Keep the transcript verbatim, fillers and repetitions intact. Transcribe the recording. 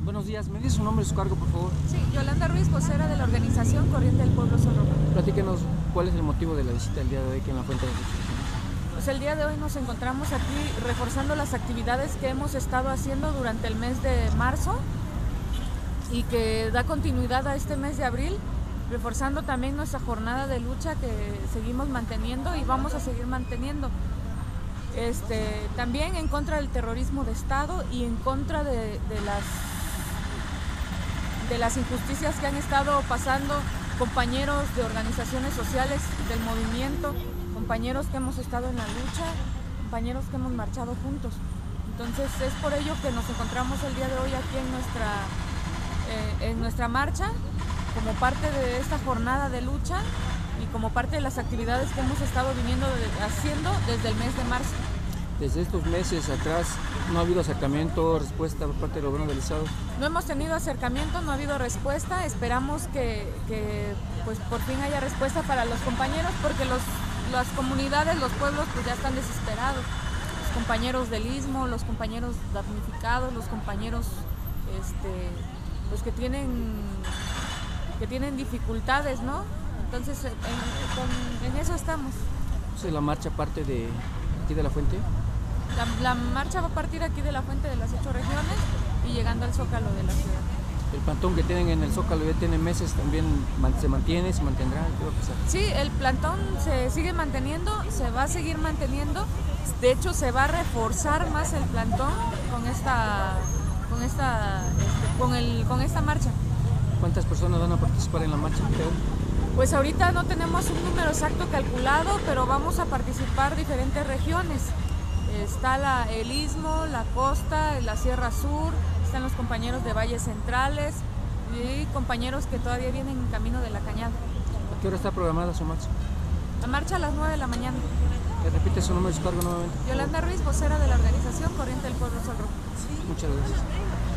Buenos días, ¿me dice su nombre y su cargo, por favor? Sí, Yolanda Ruiz, vocera de la organización Corriente del Pueblo Sol Rojo. Platíquenos cuál es el motivo de la visita el día de hoy aquí en la Fuente de Justicia. Pues el día de hoy nos encontramos aquí reforzando las actividades que hemos estado haciendo durante el mes de marzo y que da continuidad a este mes de abril, reforzando también nuestra jornada de lucha que seguimos manteniendo y vamos a seguir manteniendo. Este, también en contra del terrorismo de Estado y en contra de, de las de las injusticias que han estado pasando compañeros de organizaciones sociales del movimiento, compañeros que hemos estado en la lucha, compañeros que hemos marchado juntos. Entonces es por ello que nos encontramos el día de hoy aquí en nuestra, eh, en nuestra marcha, como parte de esta jornada de lucha y como parte de las actividades que hemos estado viniendo de, haciendo desde el mes de marzo. Desde estos meses atrás no ha habido acercamiento, respuesta por parte del gobierno del Estado. No hemos tenido acercamiento, no ha habido respuesta. Esperamos que, que pues por fin haya respuesta para los compañeros, porque los, las comunidades, los pueblos pues ya están desesperados. Los compañeros del Istmo, los compañeros damnificados, los compañeros este, pues que tienen, que tienen dificultades, ¿no? Entonces en, en, en eso estamos. Entonces la marcha parte de aquí de la Fuente. La, la marcha va a partir aquí de la Fuente de las ocho regiones y llegando al Zócalo de la ciudad. El plantón que tienen en el Zócalo ya tiene meses, también se mantiene, se mantendrá, ¿qué va a pasar? Sí, el plantón se sigue manteniendo, se va a seguir manteniendo. De hecho, se va a reforzar más el plantón con esta, con esta, este, con el, con esta marcha. ¿Cuántas personas van a participar en la marcha? Pues ahorita no tenemos un número exacto calculado, pero vamos a participar diferentes regiones. Está la, el Istmo, la costa, la Sierra Sur, están los compañeros de Valles Centrales y compañeros que todavía vienen en camino de la Cañada. ¿A qué hora está programada su marcha? La marcha a las nueve de la mañana. ¿Me repite su nombre y su cargo nuevamente? Yolanda Ruiz, vocera de la organización Corriente del Pueblo Sol Rojo. Muchas gracias.